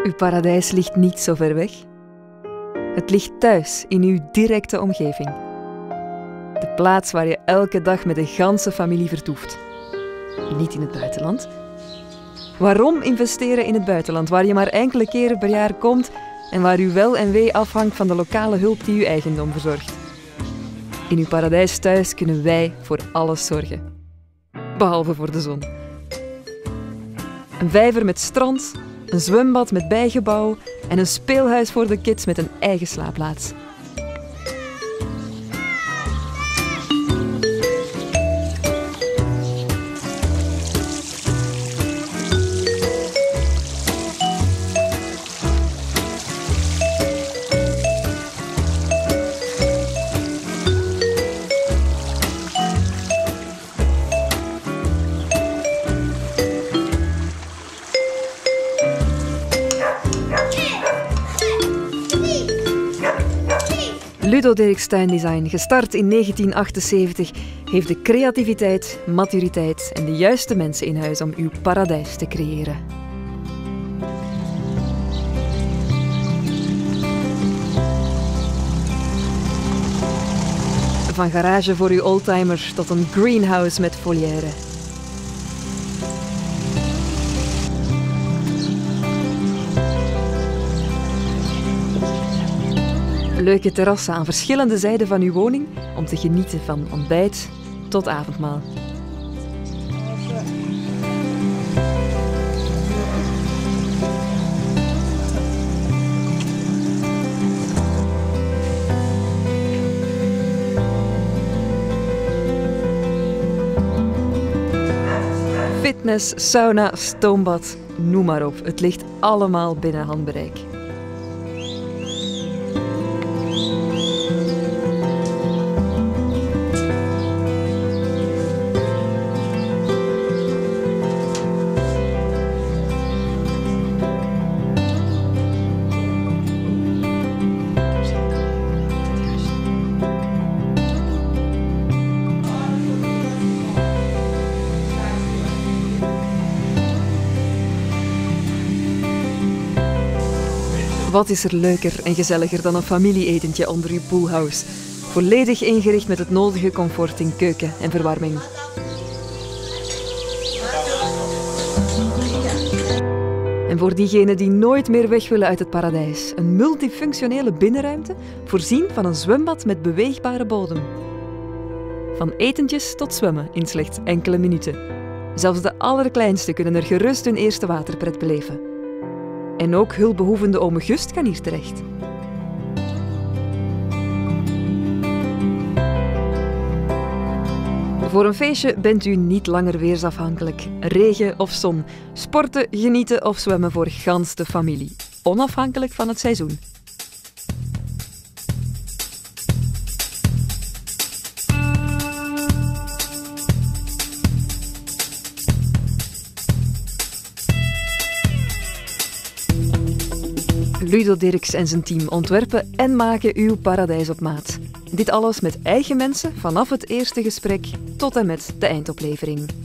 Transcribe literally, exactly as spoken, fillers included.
Uw paradijs ligt niet zo ver weg. Het ligt thuis, in uw directe omgeving. De plaats waar je elke dag met de ganse familie vertoeft. Niet in het buitenland. Waarom investeren in het buitenland, waar je maar enkele keren per jaar komt en waar uw wel en wee afhangt van de lokale hulp die uw eigendom verzorgt? In uw paradijs thuis kunnen wij voor alles zorgen. Behalve voor de zon. Een vijver met strand, een zwembad met bijgebouw en een speelhuis voor de kids met een eigen slaapplaats. Ludo Dirks Tuindesign, gestart in negentien achtenzeventig, heeft de creativiteit, maturiteit en de juiste mensen in huis om uw paradijs te creëren. Van garage voor uw oldtimer tot een greenhouse met volière. Leuke terrassen aan verschillende zijden van uw woning om te genieten van ontbijt tot avondmaal. Fitness, sauna, stoombad, noem maar op. Het ligt allemaal binnen handbereik. Wat is er leuker en gezelliger dan een familieetentje onder uw poolhouse? Volledig ingericht met het nodige comfort in keuken en verwarming. En voor diegenen die nooit meer weg willen uit het paradijs, een multifunctionele binnenruimte, voorzien van een zwembad met beweegbare bodem. Van etentjes tot zwemmen in slechts enkele minuten. Zelfs de allerkleinste kunnen er gerust hun eerste waterpret beleven. En ook hulpbehoevende ome Gust kan hier terecht. Voor een feestje bent u niet langer weersafhankelijk. Regen of zon. Sporten, genieten of zwemmen voor gans de familie. Onafhankelijk van het seizoen. Ludo Dirks en zijn team ontwerpen en maken uw paradijs op maat. Dit alles met eigen mensen vanaf het eerste gesprek tot en met de eindoplevering.